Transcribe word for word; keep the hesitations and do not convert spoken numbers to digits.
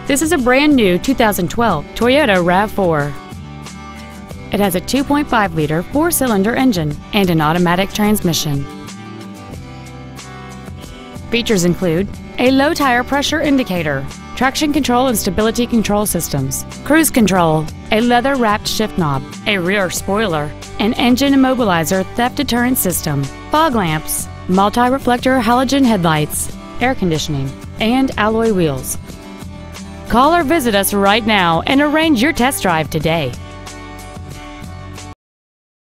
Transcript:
This is a brand new two thousand twelve Toyota RAV four. It has a two point five liter four-cylinder engine and an automatic transmission. Features include a low tire pressure indicator, traction control and stability control systems, cruise control, a leather-wrapped shift knob, a rear spoiler, an engine immobilizer theft deterrent system, fog lamps, multi-reflector halogen headlights, air conditioning, and alloy wheels. Call or visit us right now and arrange your test drive today.